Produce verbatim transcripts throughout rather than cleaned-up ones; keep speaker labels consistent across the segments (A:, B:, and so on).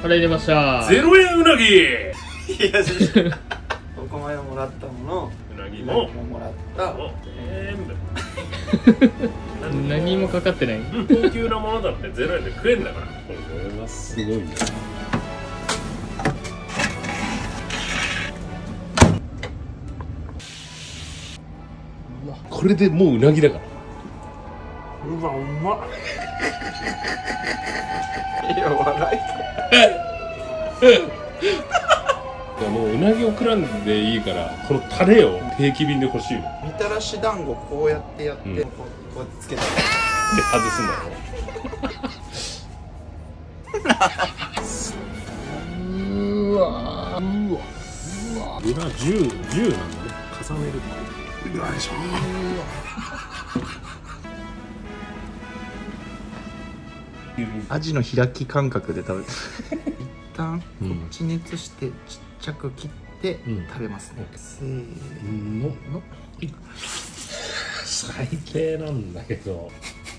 A: 払い入れました。
B: ゼロえんうなぎ。い
C: やここまでもらったもの、
B: うなぎも
C: もらった
B: 全部
A: 何もかかってない。
B: 高級なものだってゼロえんで食えんだから。こ
D: れはすごいね。これでもううなぎだから。
B: うわうまっ。
C: いや笑
D: いやもううなぎをくらんでいいからこのタレを定期便で欲しいよ。
C: いみたらし団子こうやってやって、うん、こうこうやってつけて
D: で外すんだろ。
A: うわうわ
B: 裏じゅう、じゅうなんだね。重ねると。よいしょ。
C: アジの開き感覚で食べて一旦こっち熱してちっちゃく切って食べますね、うん、せーのの
D: 最低なんだけど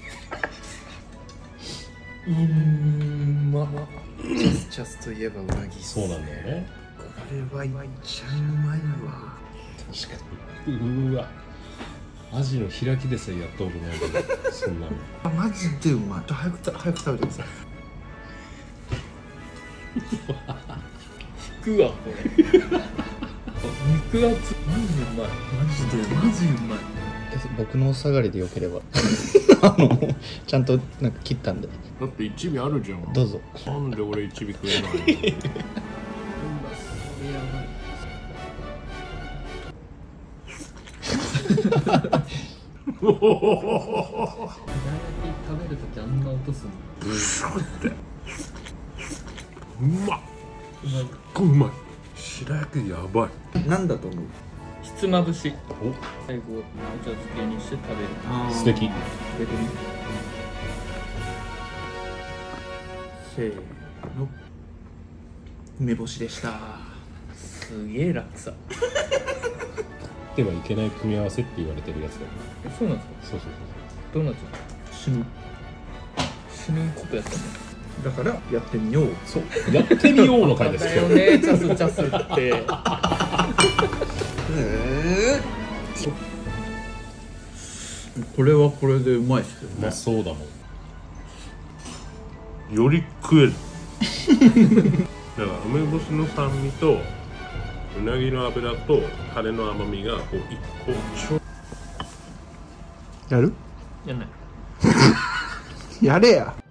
C: うーんまあチャスチャスといえばうなぎ。
D: そうなんだよね。
C: これはめっちゃうまいわ。
D: 確かに。うわアジの開きでさえやったことないけどそんなの
C: あマジでうまい。早くた早く食べてください。
A: 引くわこれ肉厚。マジうまい。マジでマジうまい。
C: 僕のお下がりでよければあのちゃんとなんか切ったんで。
B: だって一尾あるじゃん。
C: どうぞ。
B: なんで俺一尾食えないの。
A: おお。食べるときあんな落とすの。
B: ブシュって。うまっ。うまい。うまい。白焼きやばい。
C: なんだと思う。
A: ひつまぶし。お。最後お茶漬けにして食べる。
D: 素敵。
A: 食べてみ。せーの。
C: 梅干しでした。
A: すげえ楽さ。
D: ではいけない組み合わせって言われてるやつだよ。
A: え、そうなんですか。
D: そうそう
A: どうなっちゃう。死ぬ死ぬことやったね。
C: だからやってみよう。
D: そうそうやってみようの回です
A: だよね、チャスチャスって
C: えー、これはこれでうまいっすよね。
D: うまそうだもん。
B: より食える。だから梅干しの酸味とうなぎの脂とタレの甘みがこう一個ちょ。
C: やる？
A: やんない。
C: やれや。